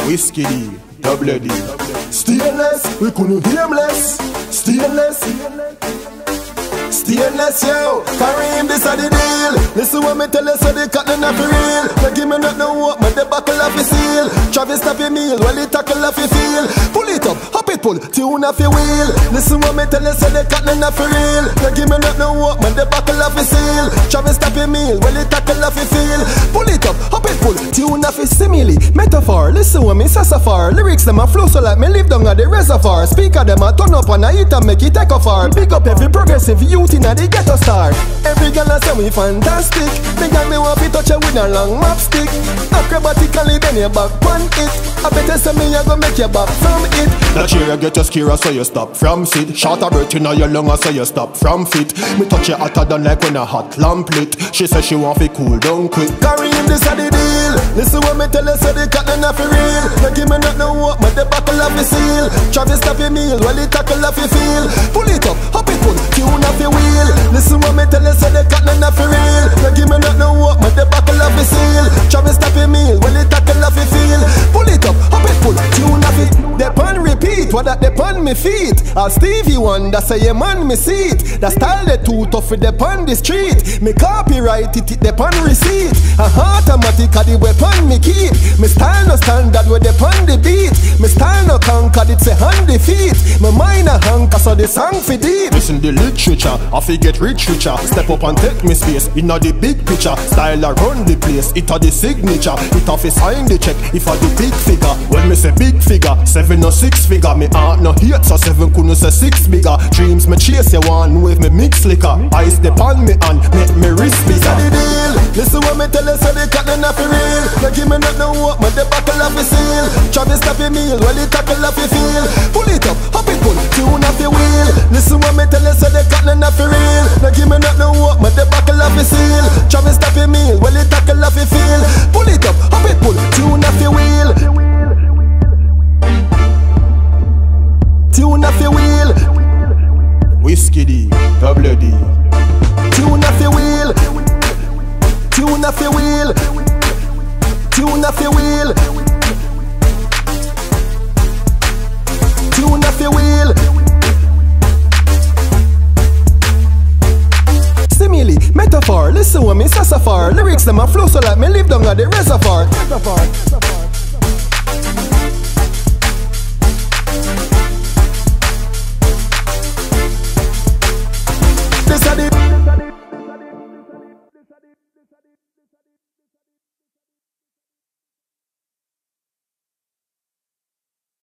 Whiskey D, double D. Stainless, we couldn't aimless. Stainless, stainless, yo. Kareem, this a the deal. Listen what me tell you, so the cotton not for real. Don't give me nothing what, but the buckle off the seal. Travis stop your meal, while the tackle off your feel. Pull it up, hop it pull, tune off your wheel. Listen what me tell you, so the cotton not for real. Don't give me nothing what, but the buckle off the seal. Travis stop your meal, while the tackle off your feel. Pull it up, hop it pull, tune off your simile. Metaphor, listen what me sassafar. Lyrics them a flow so like me live down at the reservoir. Speaker them a turn up and I hit and make it take off far. Big up every progressive youth in a the ghetto star. Every girl a say we fantastic. The girl me want to touch her with a long map stick. Acrobatically then you back on it. I better say me I go make you back from it. That cheer you get your scare so you stop from sit. Short a breath in your lung so you stop from fit. Me touch you hotter than like when a hot lamp lit. She say she want to cool down quick. Kareem, this a the deal. Listen what me tell you, so the cotton not for real. Don't give me nothing what, but the buckle off the seal. Travis stop your meal, while the tackle off your feel. Pull it up, hop it pull, tune off your wheel. Listen what me tell you, so the cotton not for real. Don't give me nothing what, but the buckle off the seal. Travis stop your meal, while the tackle off your feel. Pull it up, hop it pull, tune off it. Depend repeat, what that depend me feet. All Stevie Wonder say yeah man me seat. That style the too tough for depend the street. Me copyright it depend receipt. Automatic a the weapon me keep. Me style no standard where depend the beat. Me style no conquered, it's a handy feat. My mind a hanker so the song fi deep. Listen the literature, I fi get rich richer. Step up and take me space, inna the big picture. Style a run the place, it a the signature. It a fi sign the check, if a the big figure. When me say big figure, 7 or 6 figure. Me heart no hate so 7 couldn't say 6 bigger. Dreams me chase you one with me mix liquor. Ice depend me and make me wrist bigger. The deal. Listen what me tell you, so the cotton not for real. Don't give me nothing what, but the buckle off the seal. Travis stop your meal, while the tackle off your feel. Pull it up, hop it pull, tune off your wheel. Listen what me tell you, so the cotton not for real. Don't give me nothing what, but the buckle off the seal. Travis stop your meal, while the tackle off your feel. Pull it up, hop it pull, tune off your wheel. Tune off your wheel. Whiskey D, double D. Tune off your wheel. Tune off your wheel. Tune off your wheel. Tune off your wheel. Simile, metaphor, listen what me sassafar. Lyrics them a flow so like me live down at the reservoir.